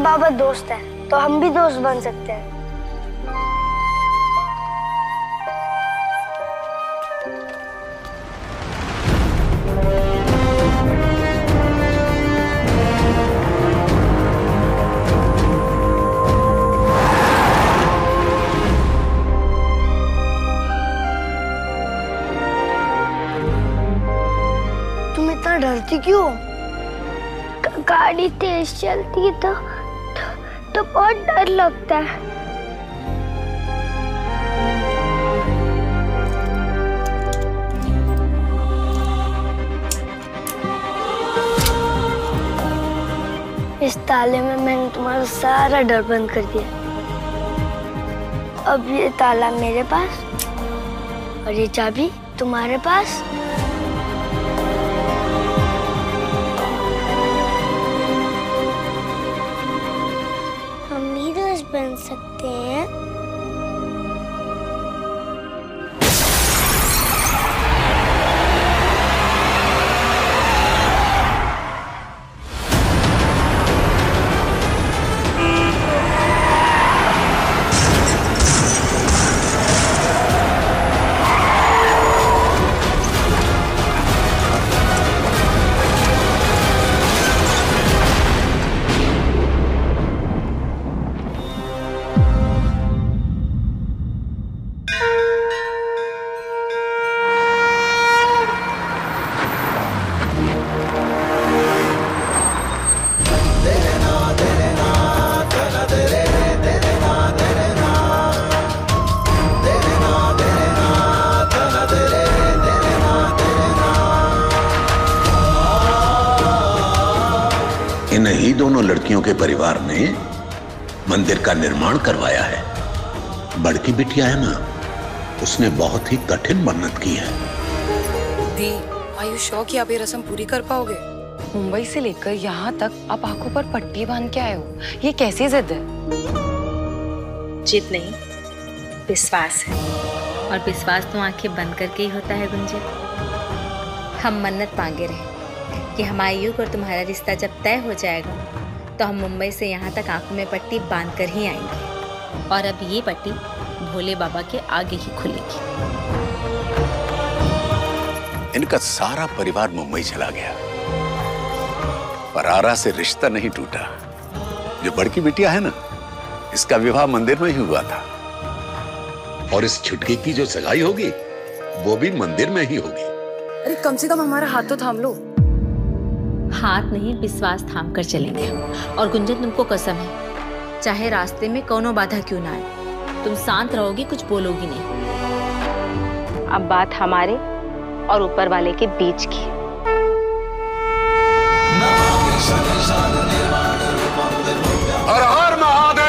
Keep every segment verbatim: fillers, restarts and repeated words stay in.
बाबा दोस्त है तो हम भी दोस्त बन सकते हैं। तुम इतना डरती क्यों? गाड़ी तेज चलती है तो, तो तो बहुत डर लगता है। इस ताले में मैंने तुम्हारा सारा डर बंद कर दिया। अब ये ताला मेरे पास और ये चाबी तुम्हारे पास। बन सकते हैं। इन्हीं दोनों लड़कियों के परिवार ने मंदिर का निर्माण करवाया है। बड़की बिटिया है ना, उसने बहुत ही कठिन मन्नत की है। दी, आर यू श्योर कि आप ये रस्म पूरी कर पाओगे? मुंबई से लेकर यहाँ तक आप आंखों पर पट्टी बांध के आए हो, ये कैसी जिद है? जिद नहीं, विश्वास है। और विश्वास तो आंखें बंद करके ही होता है गुंजन। हम मन्नत मांगे रहे कि हमारा युग और तुम्हारा रिश्ता जब तय हो जाएगा तो हम मुंबई से यहाँ तक आंखों में पट्टी बांध कर ही आएंगे। और अब ये पट्टी भोले बाबा के आगे ही खुलेगी। इनका सारा परिवार मुंबई चला गया पर आरा से रिश्ता नहीं टूटा। जो बड़की बिटिया है ना, इसका विवाह मंदिर में ही हुआ था और इस छुटकी की जो सगाई होगी वो भी मंदिर में ही होगी। अरे कम से कम हमारा हाथ तो थाम लो। हाथ नहीं, विश्वास थाम कर चलेंगे। और गुंजन, तुमको कसम है, चाहे रास्ते में कोनो बाधा क्यों ना आए, तुम शांत रहोगी, कुछ बोलोगी नहीं। अब बात हमारे और ऊपर वाले के बीच की। हर हर महादेव।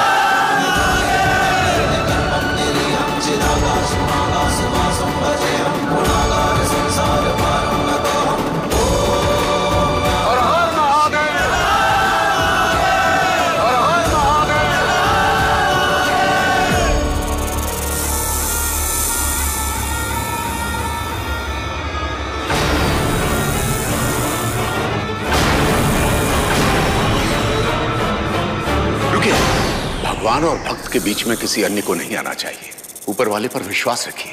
भगवान और भक्त के बीच में किसी अन्य को नहीं आना चाहिए। ऊपर वाले पर विश्वास रखिए।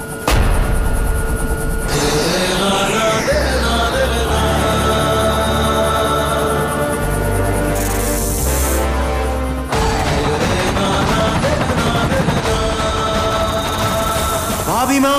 भाभी माँ,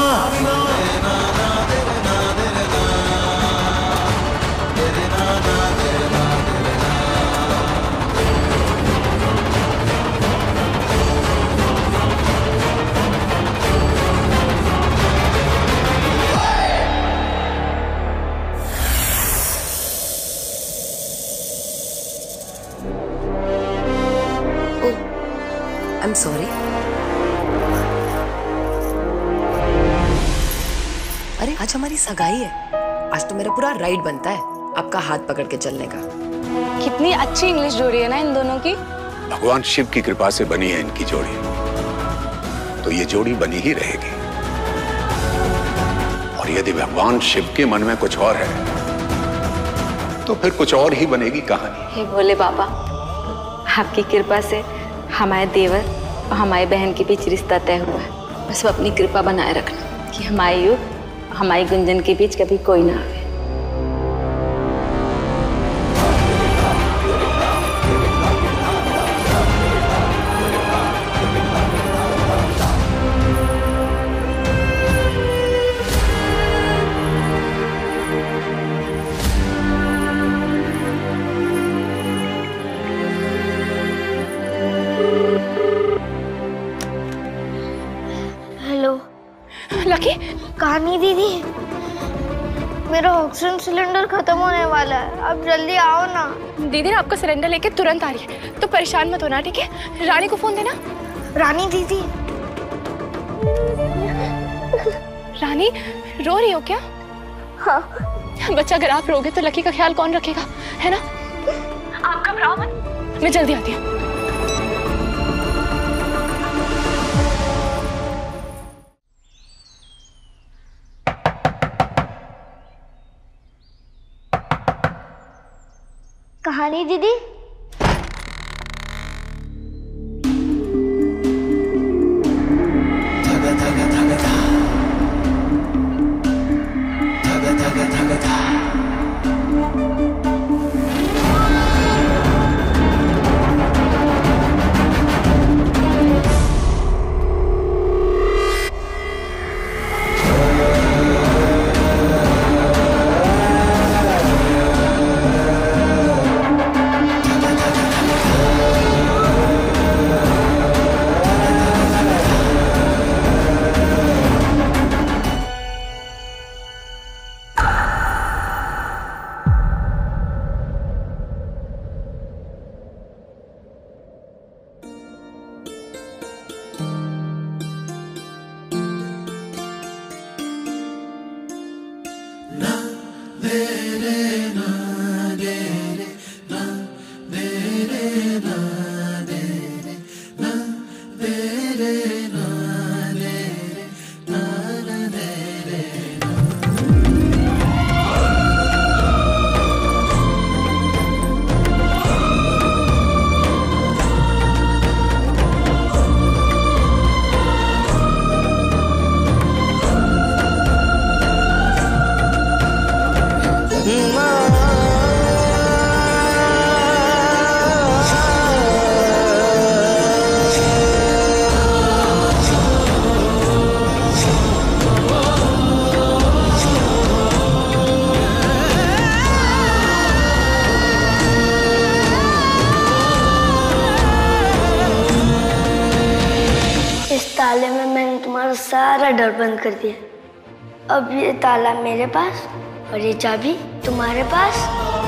आई एम सॉरी। अरे आज हमारी सगाई है, आज तो मेरा पूरा राइट बनता है आपका हाथ पकड़ के चलने का। कितनी अच्छी इंग्लिश जोड़ी है ना इन दोनों की। भगवान शिव की कृपा से बनी है इनकी जोड़ी, तो ये जोड़ी बनी ही रहेगी। और यदि भगवान शिव के मन में कुछ और है तो फिर कुछ और ही बनेगी कहानी। हे भोले बाबा, आपकी कृपा से हमारे देवर और हमारी बहन के बीच रिश्ता तय हुआ है। बस वो अपनी कृपा बनाए रखना कि हमारे युग हमारी गुंजन के बीच कभी कोई ना आवे। लकी, कहानी दीदी, मेरा ऑक्सीजन सिलेंडर खत्म होने वाला है, अब जल्दी आओ ना। दीदी ना आपका सिलेंडर लेके तुरंत आ रही है, तो परेशान मत होना, ठीक है? रानी को फोन देना। रानी दीदी। रानी रो रही हो क्या? हाँ। बच्चा, अगर आप रोगे तो लकी का ख्याल कौन रखेगा, है ना? आप घबराओ मत, मैं जल्दी आती हूँ। कहानी दीदी। ताले में मैंने तुम्हारा सारा डर बंद कर दिया। अब ये ताला मेरे पास और ये चाबी तुम्हारे पास।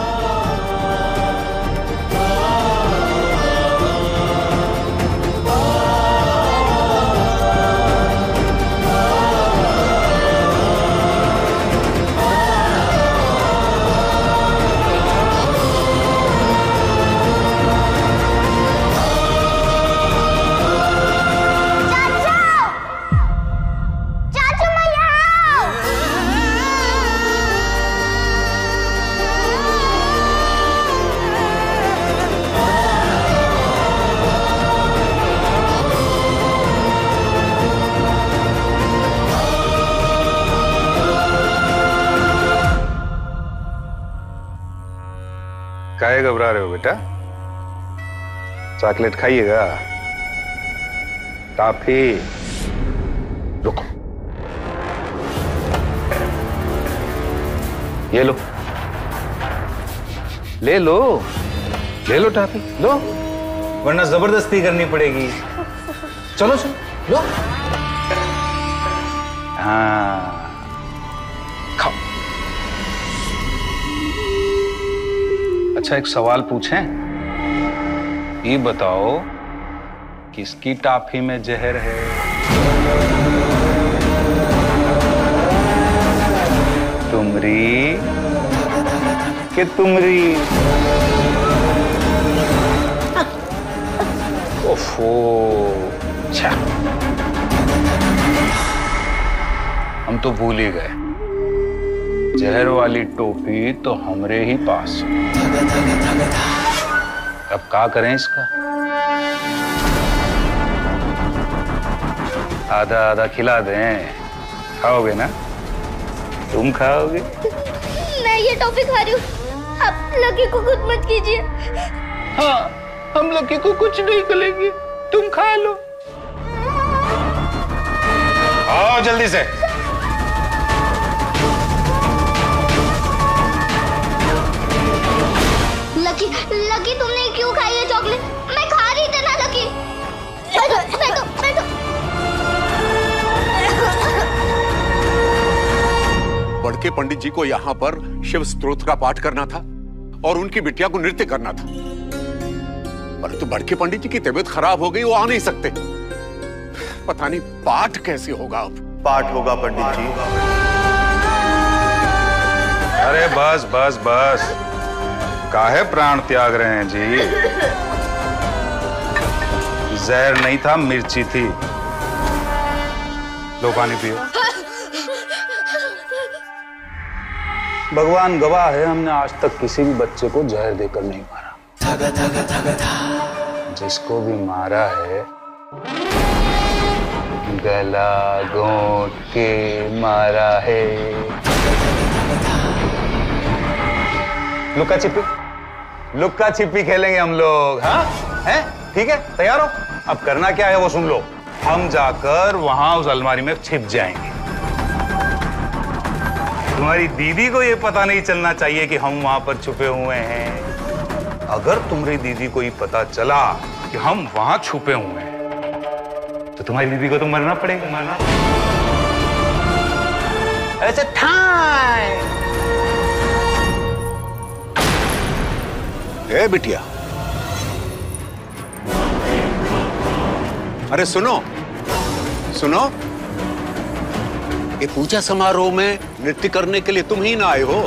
काहे घबरा रहे हो बेटा? चॉकलेट खाइएगा? टॉफी? रुको, ये लो, ले लो, ले लो टॉफी, लो, वरना जबरदस्ती करनी पड़ेगी। चलो चलो, लो। हाँ, खाओ। अच्छा, एक सवाल पूछें? ये बताओ, किसकी टॉफी में जहर है? तुमरी कि तुमरी? ओफो, अच्छा, हम तो भूल ही गए। जहर वाली टोपी तो हमरे ही पास। अब क्या करें इसका? आधा आधा खिला दें, खाओगे ना? तुम खाओगे? मैं ये टॉफी खा रही हूँ, आप लकी को कुछ मत कीजिए। हाँ, हम लकी को कुछ नहीं करेंगे, तुम खा लो। आओ जल्दी से। लकी, लकी तुमने क्यों खाई है चॉकलेट? मैं खा रही थी ना लकी। बैठो, बैठो, बैठो। बड़के पंडित जी को यहाँ पर शिव स्तोत्र का पाठ करना था और उनकी बिटिया को नृत्य करना था, परंतु बड़के पंडित जी की तबीयत खराब हो गई, वो आ नहीं सकते। पता नहीं पाठ कैसे होगा अब। पाठ होगा पंडित जी। अरे बस बस बस, काहे प्राण त्याग रहे हैं जी? जहर नहीं था, मिर्ची थी। लो पानी पियो। भगवान गवाह है, हमने आज तक किसी भी बच्चे को जहर देकर नहीं मारा। जिसको भी मारा है गला घोंट के मारा है। लुक्का छिपी, लुक्का छिपी खेलेंगे हम लोग। हाँ हैं? ठीक है, तैयार हो? अब करना क्या है वो सुन लो। हम जाकर वहां उस अलमारी में छिप जाएंगे। तुम्हारी दीदी को ये पता नहीं चलना चाहिए कि हम वहां पर छुपे हुए हैं। अगर तुम्हारी दीदी को ये पता चला कि हम वहां छुपे हुए हैं तो तुम्हारी दीदी को तो मरना पड़ेगा। मरना ऐसे ठाई। ए बिटिया, अरे सुनो सुनो, ये पूजा समारोह में नृत्य करने के लिए तुम ही ना आए हो?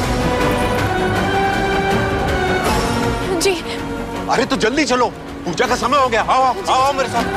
जी। अरे तो जल्दी चलो, पूजा का समय हो गया। आओ आओ, आओ, आओ मेरे साथ।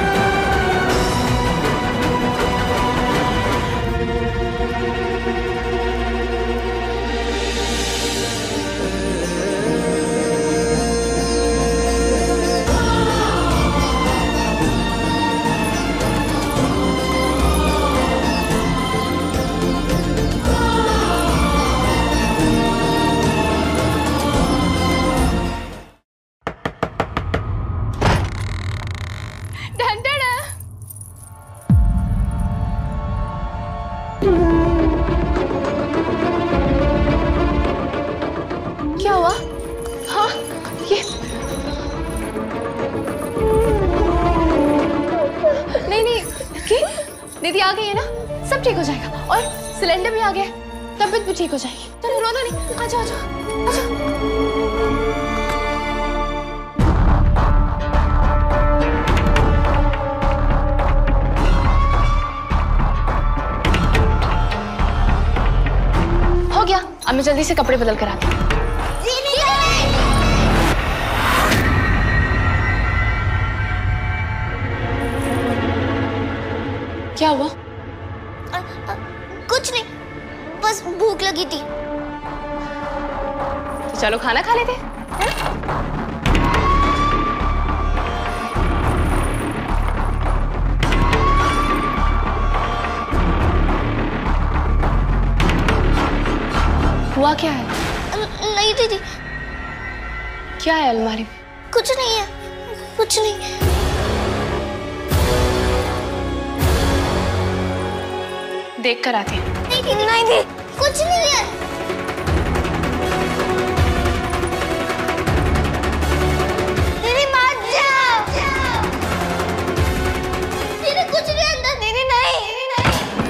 क्या हुआ? हाँ, ये नहीं नहीं, की दीदी आ गई है ना, सब ठीक हो जाएगा। और सिलेंडर भी आ गया है, तबीयत भी ठीक हो जाएगी। चलो रोना नहीं, आ जाओ आ जाओ आ जाओ। हो गया, अब मैं जल्दी से कपड़े बदल कर आती हूँ। क्या हुआ? आ, आ, कुछ नहीं, बस भूख लगी थी। तो चलो खाना खा लेते हैं। हुआ क्या है? नहीं दीदी। क्या है अलमारी में? कुछ नहीं है, कुछ नहीं। देख कर आते हैं। नहीं दीदी, नहीं दीदी, कुछ नहीं है। दीदी मत जाओ। दीदी कुछ नहीं अंदर। दीदी नहीं, नहीं।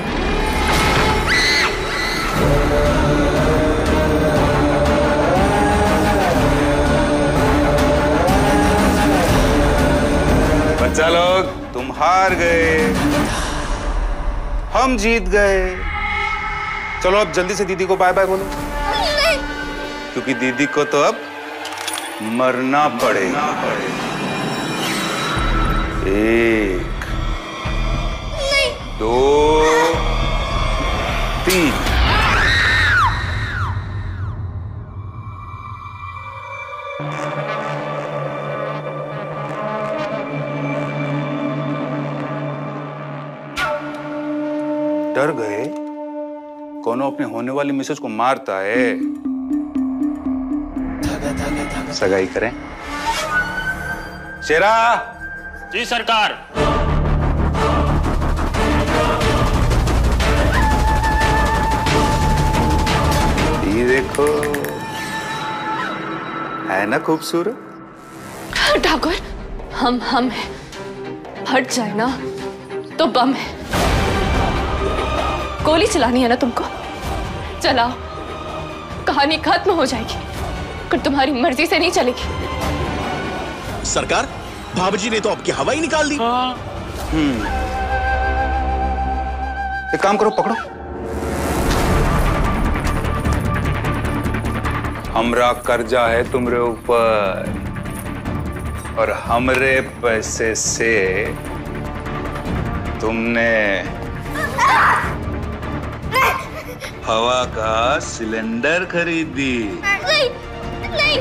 बच्चा लोग, तुम हार गए, हम जीत गए। चलो अब जल्दी से दीदी को बाय बाय बोलो। नहीं। क्योंकि दीदी को तो अब मरना पड़ेगा। एक, नहीं। दो, तीन। डर गए? कोनो अपने होने वाली मिसेज को मारता है? सगाई करें? शेरा। जी सरकार। ये देखो, है ना खूबसूरत? ठाकुर, हम हम हैं, हट जाए ना तो बम है। गोली चलानी है ना तुमको, चलाओ, कहानी खत्म हो जाएगी, पर तुम्हारी मर्जी से नहीं चलेगी। सरकार, भाभी ने तो आपकी हवा ही निकाल दी। हम्म, एक काम करो, पकड़ो। हमरा कर्जा है तुमरे ऊपर, और हमरे पैसे से तुमने हवा का सिलेंडर खरीदी। नहीं, नहीं।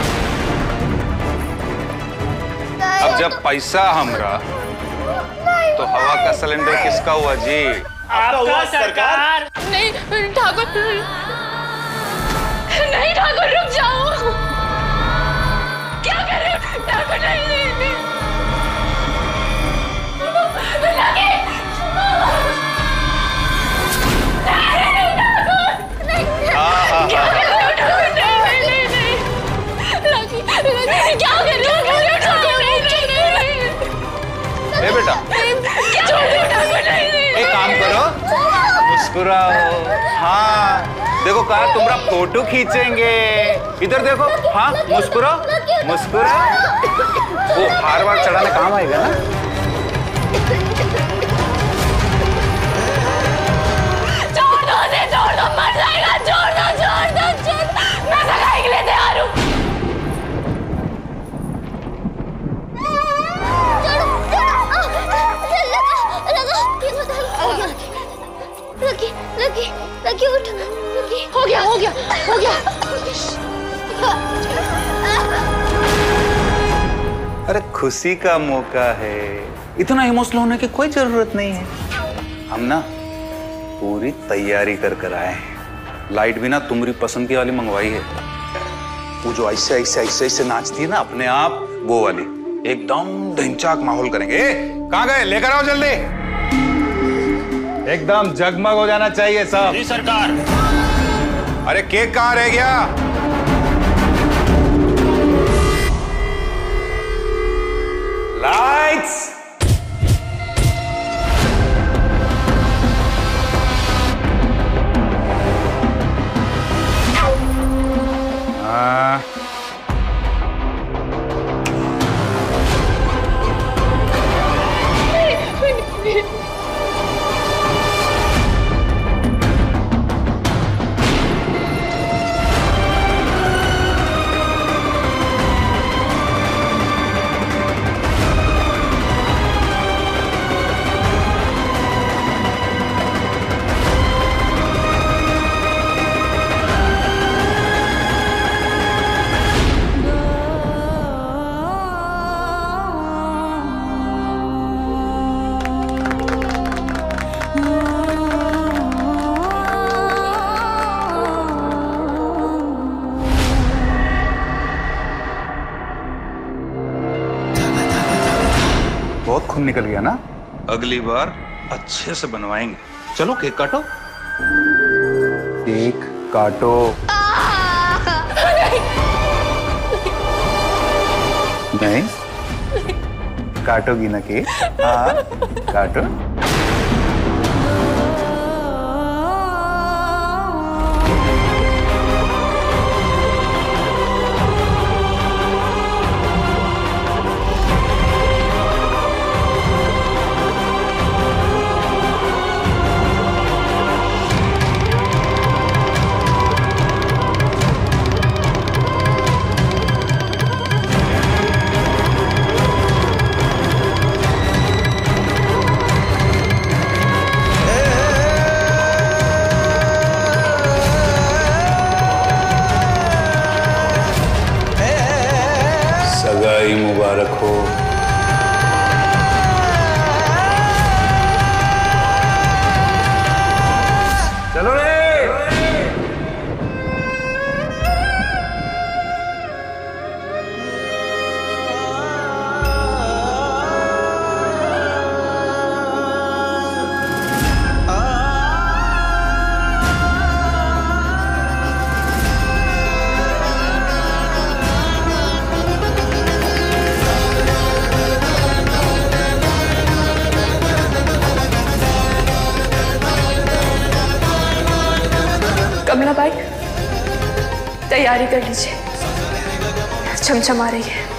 अब जब पैसा हमरा, तो हवा का सिलेंडर किसका हुआ जी? आपका सरकार। नहीं ठाकुर, नहीं ठाकुर, रुक जाओ। क्या कर रहे हो ठाकुर? नहीं नहीं नहीं, लगे। क्या कर रहे हो ठाकुर? नहीं नहीं नहीं, लगी लगी, क्या कर रहे हो ठाकुर? नहीं नहीं नहीं, ए बेटा, छोड़ दो ठाकुर। नहीं नहीं, एक काम करो, मुस्कुराओ। हाँ देखो, कहा तुम्हारा फोटो खींचेंगे। इधर देखो, हाँ मुस्कुराओ मुस्कुराओ। वो हार वार चढ़ाने काम आएगा ना। छोड़ दो उसे, छोड़ दो, मर जाएगा। छोड़ दो, छोड़ दो, छोड़ दो, मैं सगाई के लिए तैयार हूँ। लकी, लकी, लकी उठ, लकी। हो गया, हो गया, हो गया। अरे खुशी का मौका है, इतना इमोशनल होने की कोई जरूरत नहीं है। हम ना पूरी तैयारी कर कर आए हैं। लाइट भी ना तुम्हारी पसंद की वाली मंगवाई है। वो जो ऐसे ऐसे ऐसे ऐसे नाचती है ना अपने आप, वो वाली एकदम ढिंचाक माहौल करेंगे। कहाँ गए? लेकर आओ जल्दी। एकदम जगमग हो जाना चाहिए सब। जी सरकार। अरे केक कहाँ रह गया? लाइट्स। हाँ। बहुत खून निकल गया ना, अगली बार अच्छे से बनवाएंगे। चलो केक काटो, केक काटो। नहीं, काटोगी ना केक? हाँ काटो। सगाई मुबारक हो। तैयारी कर लीजिए, चमचम आ रही है।